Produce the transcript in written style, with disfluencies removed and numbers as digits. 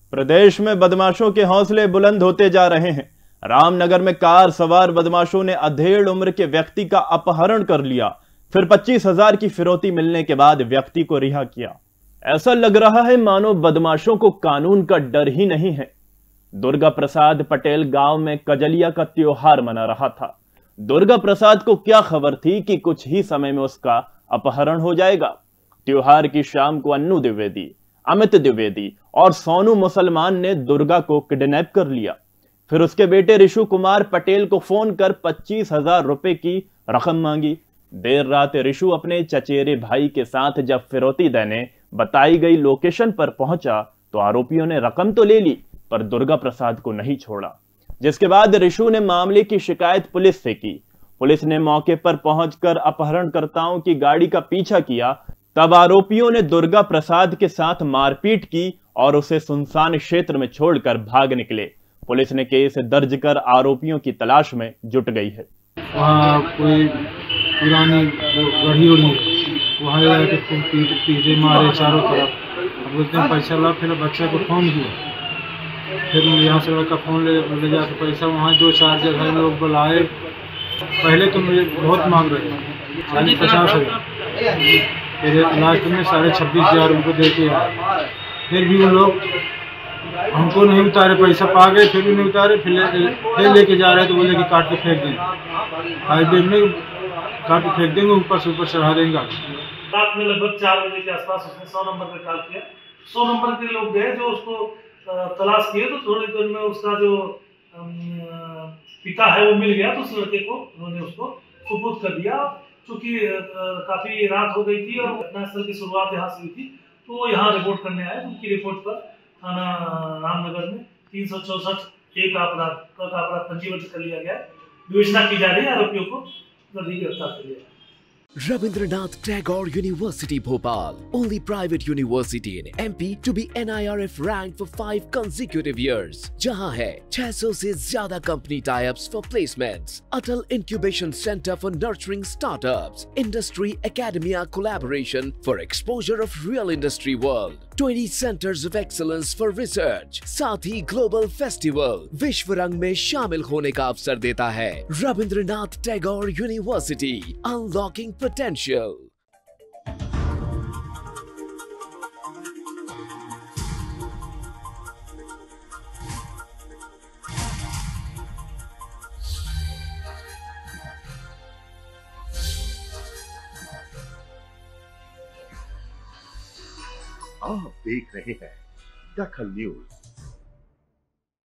प्रदेश में बदमाशों के हौसले बुलंद होते जा रहे हैं। रामनगर में कार सवार बदमाशों ने अधेड़ उम्र के व्यक्ति का अपहरण कर लिया, फिर 25,000 की फिरौती मिलने के बाद व्यक्ति को रिहा किया। ऐसा लग रहा है मानो बदमाशों को कानून का डर ही नहीं है। दुर्गा प्रसाद पटेल गांव में कजलिया का त्योहार मना रहा था। दुर्गा प्रसाद को क्या खबर थी कि कुछ ही समय में उसका अपहरण हो जाएगा। त्योहार की शाम को अन्नू द्विवेदी, अमित द्विवेदी और सोनू मुसलमान ने दुर्गा को किडनैप कर लिया। फिर उसके बेटे ऋषु कुमार पटेल को फोन कर 25,000 रुपए की रकम मांगी। देर रात ऋषु अपने चचेरे भाई के साथ जब फिरौती देने बताई गई लोकेशन पर पहुंचा तो आरोपियों ने रकम तो ले ली पर दुर्गा प्रसाद को नहीं छोड़ा, जिसके बाद ऋषु ने मामले की शिकायत पुलिस से की। पुलिस ने मौके पर पहुंचकर अपहरणकर्ताओं की गाड़ी का पीछा किया। तब आरोपियों ने दुर्गा प्रसाद के साथ मारपीट की और उसे सुनसान क्षेत्र में छोड़कर भाग निकले। पुलिस ने केस दर्ज कर आरोपियों की तलाश में जुट गई है। वहाँ कोई पुरानी गढ़ी उड़ी, वहाँ जाके पीटे मारे चारों तरफ। अब उसने पैसा ला, फिर बच्चे को फोन किया, फिर यहाँ से लड़का फोन ले जाकर पैसा वहाँ 2-4 जगह लोग बुलाए। पहले तो मुझे बहुत मांग रहे थे 50,000, फिर लास्ट में 26,500 उनको दे के आए। फिर भी वो लोग हमको नहीं उतारे, पैसा पा गए फिर भी नहीं उतारे। फिर लेके जा रहे थे, बोले कि काट के फेंक देंगे, हाईवे में काट के फेंक देंगे, ऊपर से ऊपर चढ़ा देंगे। रात में लगभग 4 बजे के आसपास उसने 100 नंबर पे कॉल किया। 100 नंबर के लोग गए जो उसको तलाश किए, तो थोड़ी देर में उसका जो पिता है वो मिल गया। तो उस लड़के को उन्होंने उसको सुपुर्द कर दिया। चूंकि काफी रात हो गई थी और घटनास्थल की शुरुआत यहाँ से हुई थी, तो वो यहाँ रिपोर्ट करने आए। उनकी रिपोर्ट पर थाना रामनगर में 364 एक अपराध पंजीबद्ध कर लिया गया। विवेचना की जा रही है, आरोपियों को जल्द ही गिरफ्तार कर लिया। Rabindranath Tagore University Bhopal, only private university in MP to be NIRF ranked for 5 consecutive years, जहां है 600 से ज्यादा company tie-ups for placements, Atal Incubation Center for nurturing startups, Industry Academia collaboration for exposure of real industry world, 20 centers of excellence for research, साथ ही global festival विश्व रंग में शामिल होने का अवसर देता है। Rabindranath Tagore university, unlocking potential. आप देख रहे हैं दखल न्यूज।